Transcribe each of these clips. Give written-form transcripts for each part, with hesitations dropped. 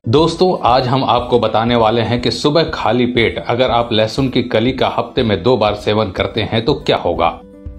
दोस्तों, आज हम आपको बताने वाले हैं कि सुबह खाली पेट अगर आप लहसुन की कली का हफ्ते में 2 बार सेवन करते हैं तो क्या होगा।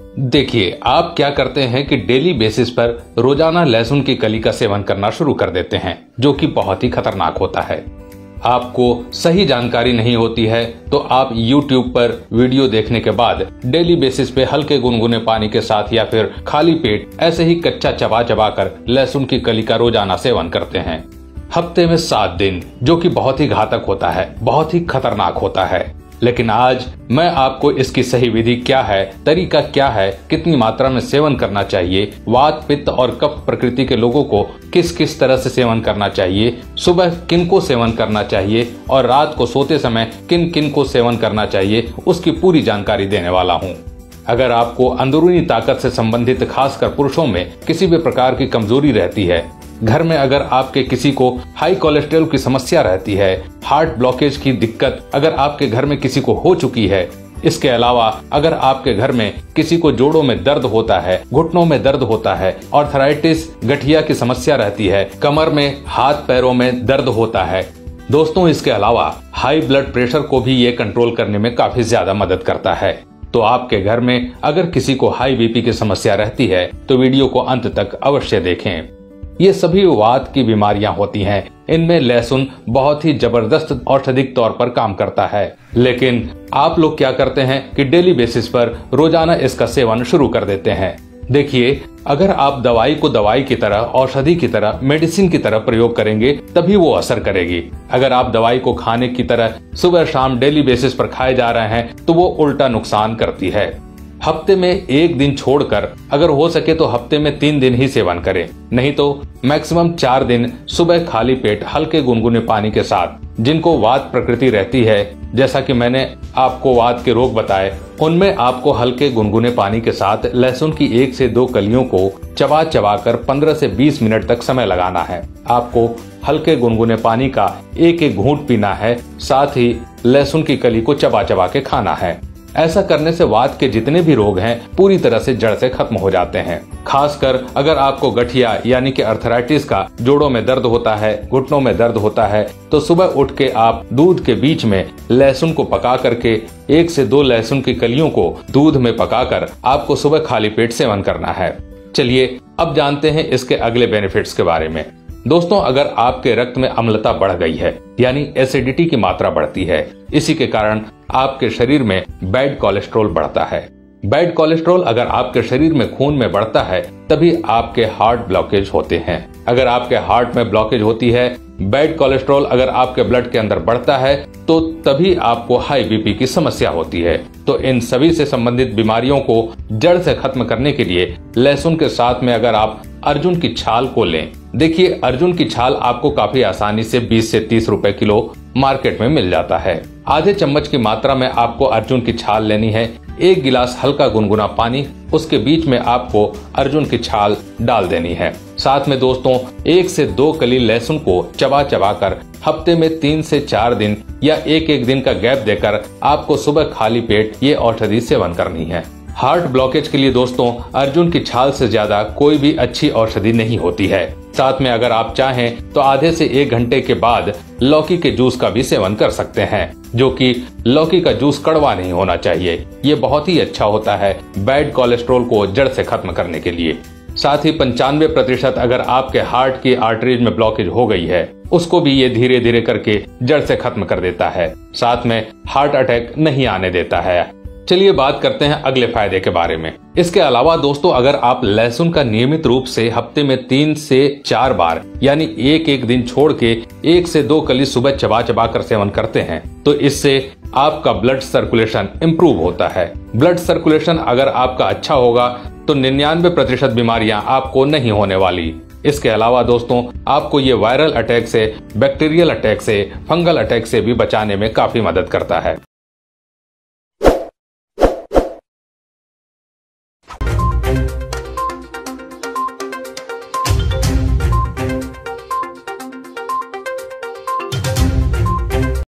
देखिए, आप क्या करते हैं कि डेली बेसिस पर रोजाना लहसुन की कली का सेवन करना शुरू कर देते हैं, जो कि बहुत ही खतरनाक होता है। आपको सही जानकारी नहीं होती है तो आप YouTube पर वीडियो देखने के बाद डेली बेसिस पे हल्के गुनगुने पानी के साथ या फिर खाली पेट ऐसे ही कच्चा चबा चबा कर लहसुन की कली का रोजाना सेवन करते हैं हफ्ते में 7 दिन, जो कि बहुत ही घातक होता है, बहुत ही खतरनाक होता है। लेकिन आज मैं आपको इसकी सही विधि क्या है, तरीका क्या है, कितनी मात्रा में सेवन करना चाहिए, वात पित्त और कफ प्रकृति के लोगों को किस किस तरह से सेवन करना चाहिए, सुबह किन को सेवन करना चाहिए और रात को सोते समय किन किन को सेवन करना चाहिए, उसकी पूरी जानकारी देने वाला हूँ। अगर आपको अंदरूनी ताकत से संबंधित खासकर पुरुषों में किसी भी प्रकार की कमजोरी रहती है, घर में अगर आपके किसी को हाई कोलेस्ट्रॉल की समस्या रहती है, हार्ट ब्लॉकेज की दिक्कत अगर आपके घर में किसी को हो चुकी है, इसके अलावा अगर आपके घर में किसी को जोड़ों में दर्द होता है, घुटनों में दर्द होता है, आर्थराइटिस गठिया की समस्या रहती है, कमर में हाथ पैरों में दर्द होता है, दोस्तों इसके अलावा हाई ब्लड प्रेशर को भी ये कंट्रोल करने में काफी ज्यादा मदद करता है। तो आपके घर में अगर किसी को हाई बीपी की समस्या रहती है तो वीडियो को अंत तक अवश्य देखें। ये सभी वात की बीमारियां होती हैं, इनमें लहसुन बहुत ही जबरदस्त औषधिक तौर पर काम करता है। लेकिन आप लोग क्या करते हैं कि डेली बेसिस पर रोजाना इसका सेवन शुरू कर देते हैं। देखिए, अगर आप दवाई को दवाई की तरह, औषधि की तरह, मेडिसिन की तरह प्रयोग करेंगे तभी वो असर करेगी। अगर आप दवाई को खाने की तरह सुबह शाम डेली बेसिस पर खाए जा रहे हैं तो वो उल्टा नुकसान करती है। हफ्ते में 1 दिन छोड़कर अगर हो सके तो हफ्ते में 3 दिन ही सेवन करें, नहीं तो मैक्सिमम 4 दिन सुबह खाली पेट हल्के गुनगुने पानी के साथ। जिनको वात प्रकृति रहती है, जैसा कि मैंने आपको वात के रोग बताए, उनमें आपको हल्के गुनगुने पानी के साथ लहसुन की 1 से 2 कलियों को चबा चबा कर 15 से 20 मिनट तक समय लगाना है। आपको हल्के गुनगुने पानी का एक एक घूंट पीना है, साथ ही लहसुन की कली को चबा चबा के खाना है। ऐसा करने से वात के जितने भी रोग हैं पूरी तरह से जड़ से खत्म हो जाते हैं। खासकर अगर आपको गठिया यानी कि अर्थराइटिस का जोड़ों में दर्द होता है, घुटनों में दर्द होता है, तो सुबह उठ के आप दूध के बीच में लहसुन को पका करके 1 से 2 लहसुन की कलियों को दूध में पकाकर आपको सुबह खाली पेट सेवन करना है। चलिए अब जानते हैं इसके अगले बेनिफिट्स के बारे में। दोस्तों, अगर आपके रक्त में अम्लता बढ़ गई है यानी एसिडिटी की मात्रा बढ़ती है, इसी के कारण आपके शरीर में बैड कोलेस्ट्रॉल बढ़ता है। बैड कोलेस्ट्रॉल अगर आपके शरीर में खून में बढ़ता है तभी आपके हार्ट ब्लॉकेज होते हैं। अगर आपके हार्ट में ब्लॉकेज होती है, बैड कोलेस्ट्रॉल अगर आपके ब्लड के अंदर बढ़ता है तो तभी आपको हाई बीपी की समस्या होती है। तो इन सभी से संबंधित बीमारियों को जड़ से खत्म करने के लिए लहसुन के साथ में अगर आप अर्जुन की छाल को लें, देखिए अर्जुन की छाल आपको काफी आसानी से 20 से 30 रुपए किलो मार्केट में मिल जाता है। आधे चम्मच की मात्रा में आपको अर्जुन की छाल लेनी है। 1 गिलास हल्का गुनगुना पानी, उसके बीच में आपको अर्जुन की छाल डाल देनी है। साथ में दोस्तों 1 से 2 कली लहसुन को चबा चबा कर हफ्ते में 3 से 4 दिन या एक दिन का गैप देकर आपको सुबह खाली पेट ये औषधि सेवन करनी है। हार्ट ब्लॉकेज के लिए दोस्तों अर्जुन की छाल से ज्यादा कोई भी अच्छी औषधि नहीं होती है। साथ में अगर आप चाहें तो आधे से 1 घंटे के बाद लौकी के जूस का भी सेवन कर सकते हैं, जो कि लौकी का जूस कड़वा नहीं होना चाहिए। ये बहुत ही अच्छा होता है बैड कोलेस्ट्रॉल को जड़ से खत्म करने के लिए। साथ ही 95% अगर आपके हार्ट की आर्टरीज में ब्लॉकेज हो गई है, उसको भी ये धीरे धीरे करके जड़ से खत्म कर देता है। साथ में हार्ट अटैक नहीं आने देता है। चलिए बात करते हैं अगले फायदे के बारे में। इसके अलावा दोस्तों अगर आप लहसुन का नियमित रूप से हफ्ते में 3 से 4 बार यानी एक दिन छोड़ के 1 से 2 कली सुबह चबा चबा कर सेवन करते हैं तो इससे आपका ब्लड सर्कुलेशन इम्प्रूव होता है। ब्लड सर्कुलेशन अगर आपका अच्छा होगा तो 99% बीमारियां आपको नहीं होने वाली। इसके अलावा दोस्तों आपको ये वायरल अटैक से, बैक्टीरियल अटैक से, फंगल अटैक से भी बचाने में काफी मदद करता है।